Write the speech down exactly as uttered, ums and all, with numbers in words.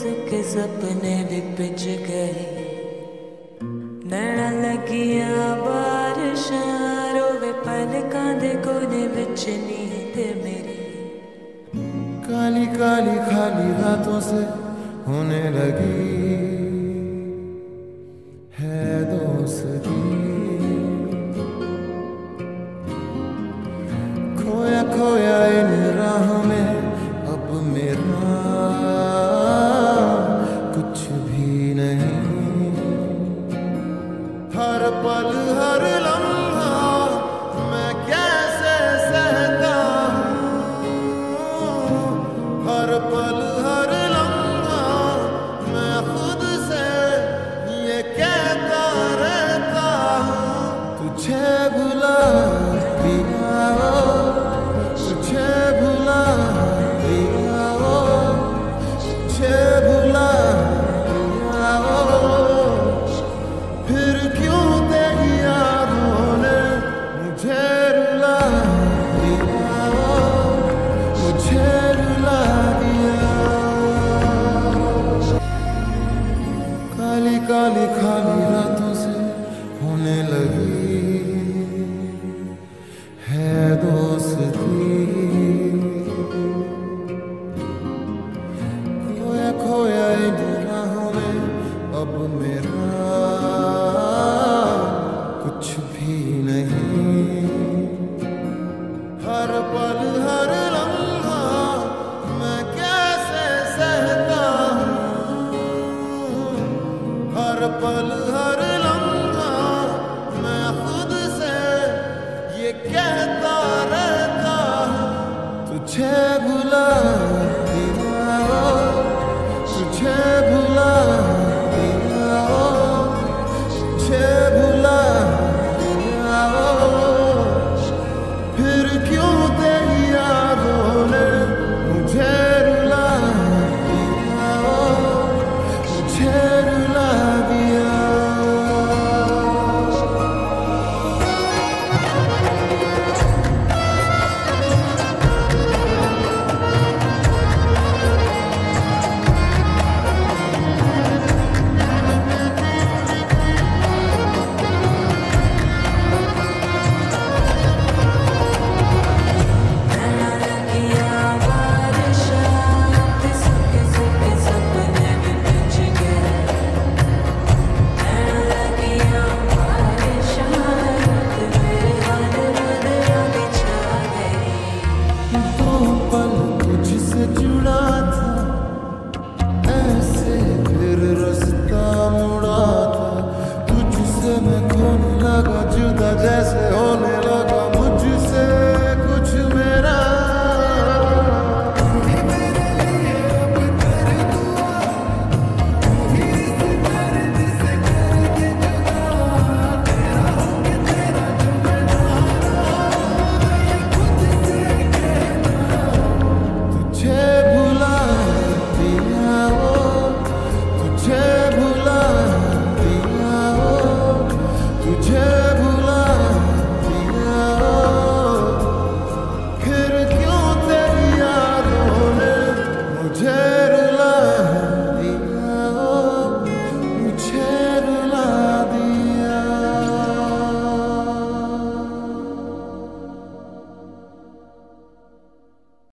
के सपने भी पिज गए, नैना लगिया बारिशां रोवे पलकां दे कोने विच नींद मेरी। काली काली खाली रातों से होने लगी है दोस्ती, खोया खोया इन राहों में अब मेरा कुछ भी नहीं। हर पल हर लम्हा मैं कैसे सहता हूँ, हर पल हर लम्हा मैं खुद से ये कहता रहता हूँ, तुझे भुला दिया तुझे भुला दिया तुझे भुला दिया, फिर क्यों तेरी यादों ने मुझे रुला दिया, मुझे रुला दिया। काली काली खाली रातों से होने लगी है दोस्ती, खोया खोया इन राहों में अब मेरा कुछ भी नहीं। हर पल हर लम्हा मैं कैसे सहता हूँ, हर पल हर लम्हा मैं खुद से ये कहता रहता हूँ, तुझे भुला दिया तुझे